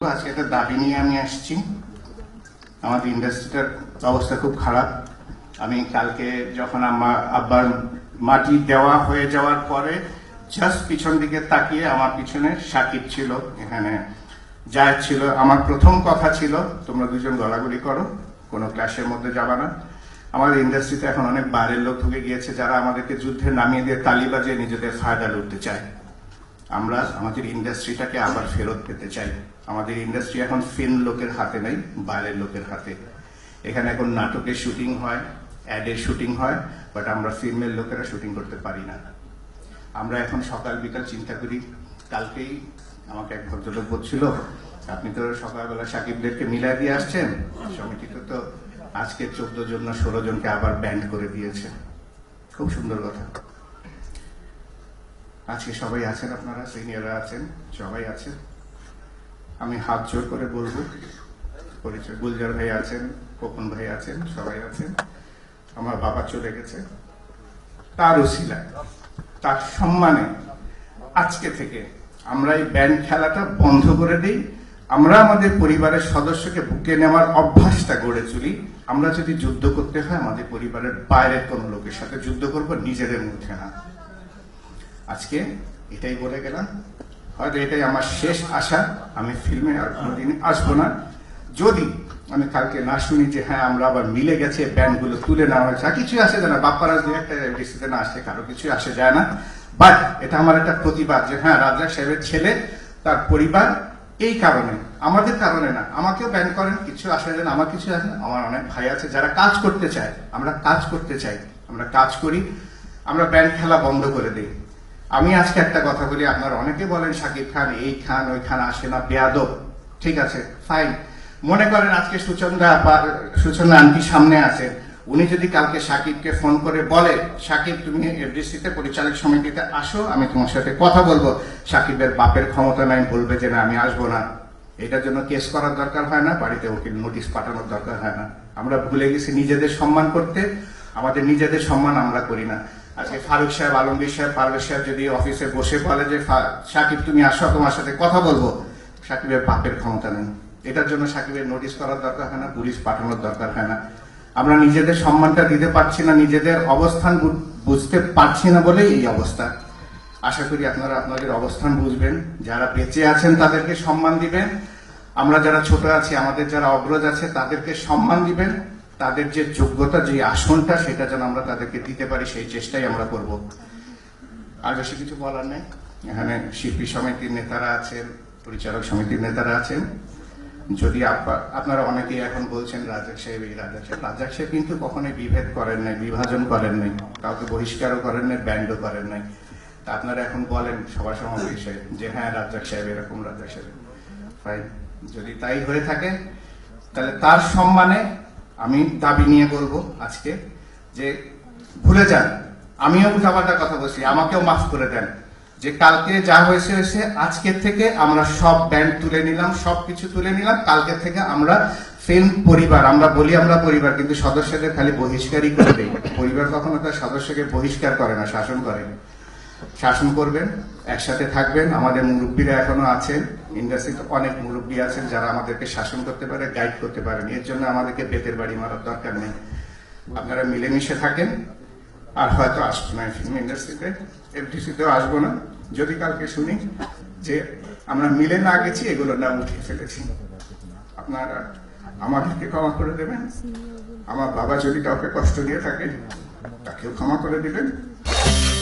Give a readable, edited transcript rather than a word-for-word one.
আজকে একটা দাবি নিয়ে আমি আসছি। আমাদের ইন্ডাস্ট্রিটার অবস্থা খুব খারাপ। আমি কালকে যখন আমার আব্বার মাটি দেওয়া হয়ে যাওয়ার পরে জাস্ট পিছন দিকে তাকিয়ে, আমার পিছনে সাকিব ছিল, এখানে জায়েদ ছিল। আমার প্রথম কথা ছিল, তোমরা দুজন গলাগুলি করো, কোনো ক্লাসের মধ্যে যাবা না। আমাদের ইন্ডাস্ট্রিতে এখন অনেক বাইরের লোক ঢুকে গিয়েছে, যারা আমাদেরকে যুদ্ধে নামিয়ে দিয়ে তালি বাজিয়ে নিজেদের ফায়দা লুটতে চায়। আমরা আমাদের ইন্ডাস্ট্রিটাকে আবার ফেরত পেতে চাই। আমাদের ইন্ডাস্ট্রি এখন ফিল্ম লোকের হাতে নেই, বাইরের লোকের হাতে। এখানে এখন নাটকের শুটিং হয়, অ্যাডের শুটিং হয়, বাট আমরা ফিল্মের লোকেরা শুটিং করতে পারি না। আমরা এখন সকাল বিকাল চিন্তা করি। কালকেই আমাকে এক ভদ্রলোক বলছিল, আপনি তো সকালবেলা সাকিবদেরকে মিলাই দিয়ে আসছেন, সমিতিতে তো আজকে 14 জন না 16 জনকে আবার ব্যান্ড করে দিয়েছে। খুব সুন্দর কথা। আজকে সবাই আছেন, আপনারা সিনিয়ররা আছেন, সবাই আছেন। আমি হাত জোর করে বলবো, পরিচয়, গুলজার ভাই আছেন, খোকন ভাই আছেন, সবাই আছেন। আমার বাবা চলে গেছে, তার উসিলায়, তার সম্মানে আজকে থেকে আমরা এই ব্যান্ড খেলাটা বন্ধ করে দিই। আমরা আমাদের পরিবারের সদস্যকে বুকে নেওয়ার অভ্যাসটা গড়ে তুলি। আমরা যদি যুদ্ধ করতে হয়, আমাদের পরিবারের বাইরের কোনো লোকের সাথে যুদ্ধ করব, নিজেদের মধ্যে না। আজকে এটাই বলে গেলাম। হয়তো এটাই আমার শেষ আশা। আমি ফিল্মে আর কোনোদিন আসবো না, যদি আমি কালকে না শুনি যে হ্যাঁ আমরা আবার মিলে গেছে, ব্যান্ডগুলো তুলে নেওয়া হয়েছে। কিছু আসে যায় না, বাপ্পারা দু একটা ডিসিতে না আসে, কারো কিছু আসে যায় না। বাট এটা আমার একটা প্রতিবাদ যে হ্যাঁ রাজ্জাক সাহেবের ছেলে, তার পরিবার, এই কারণে, আমাদের কারণে না। আমাকেও ব্যান করেন, কিছু আসে যায় না, আমার কিছু আসে না। আমার অনেক ভাই আছে যারা কাজ করতে চায়, আমরা কাজ করতে চাই, আমরা কাজ করি। আমরা ব্যান্ড খেলা বন্ধ করে দিই। আমি আজকে একটা কথা বলি, আপনারা অনেকে বলেন শাকিব খান এই খান ওই খান আসে না, বেয়াদব। ঠিক আছে, ফাইন। মনে করেন আজকে সুচন্দ্রা আন্টি সামনে আছে, উনি যদি কালকে সাকিবকে ফোন করে বলে, সাকিব তুমি এফডিসিতে পরিচালক সমিতিতে আসো, আমি তোমার সাথে কথা বলবো, সাকিবের বাপের ক্ষমতা নাই বলবে যে না আমি আসবো না। এটার জন্য কেস করার দরকার হয় না, বাড়িতে ওকে নোটিশ পাঠানোর দরকার হয় না। আমরা ভুলে গেছি নিজেদের সম্মান করতে। আমাদের নিজেদের সম্মান আমরা করি না। আজকে ফারুক সাহেব, আলমগীর সাহেব, পারভেজ সাহেব যদি অফিসে বসে বলে যে সাকিব তুমি আসো, তোমার সাথে কথা বলবো, সাকিবের বাপের ক্ষমতা নেই। এটার জন্য সাকিবের নোটিশ করার দরকার হয় না, পুলিশ পাঠানোর দরকার হয় না। আমরা নিজেদের সম্মানটা দিতে পারছি না, নিজেদের অবস্থান বুঝতে পারছি না বলেই এই অবস্থা। আশা করি আপনারা আপনাদের অবস্থান বুঝবেন, যারা বেঁচে আছেন তাদেরকে সম্মান দিবেন, আমরা যারা ছোট আছি, আমাদের যারা অগ্রজ আছে তাদেরকে সম্মান দিবেন। তাদের যে যোগ্যতা, যে আসনটা, সেটা যেন আমরা তাদেরকে দিতে পারি, সেই চেষ্টাই আমরা করব। আর বেশি কিছু বলার নেই। এখানে শিল্পী সমিতির নেতারা আছেন, পরিচালক সমিতির নেতারা আছেন। যদি আপনারা অনেকেই এখন বলছেন রাজ্জাক সাহেব এই রাজ্জাক সাহেব, রাজ্জাক সাহেব কিন্তু কখনোই বিভেদ করেন নাই, বিভাজন করেন নাই, কাউকে বহিষ্কারও করেন নাই, ব্যান্ডও করেন নাই। তা আপনারা এখন বলেন সভা সমাবেশে যে হ্যাঁ রাজ্জাক সাহেব এরকম, রাজ্জাক সাহেব ফাইন। যদি তাই হয়ে থাকে, তাহলে তার সম্মানে আমি দাবি নিয়ে বলবো আজকে যে ভুলে যান। আমিও উল্টাপাল্টা কথা বলছি, আমাকেও মাফ করে দেন। যে কালকে যা হয়েছে হয়েছে, আজকের থেকে আমরা সব ব্যান্ড তুলে নিলাম, সবকিছু তুলে নিলাম। কালকে থেকে আমরা ফিল্ম পরিবার, আমরা বলি আমরা পরিবার, কিন্তু সদস্যদের খালি বহিষ্কারই করে দেই। পরিবার কখনো তার সদস্যকে বহিষ্কার করে না, শাসন করে। শাসন করবেন, একসাথে থাকবেন। আমাদের মুরব্বীরা এখনো আছেন, ইন্ডাস্ট্রিতে অনেক মুরব্বী আছেন যারা আমাদেরকে শাসন করতে পারে, গাইড করতে পারেন। এর জন্য আমাদেরকে বেতের বাড়ি মারার দরকার নেই। আপনারা মিলেমিশে থাকেন। আর হয়তো আসবো না ফিল্ম ইন্ডাস্ট্রিতে, এফডিসিতেও আসবো না, যদি কালকে শুনি যে আমরা মিলে না গেছি, এগুলো না উঠিয়ে ফেলেছি। আপনারা আমাদেরকে ক্ষমা করে দেবেন। আমার বাবা যদি কাউকে কষ্ট দিয়ে থাকে, তাকেও ক্ষমা করে দিবেন।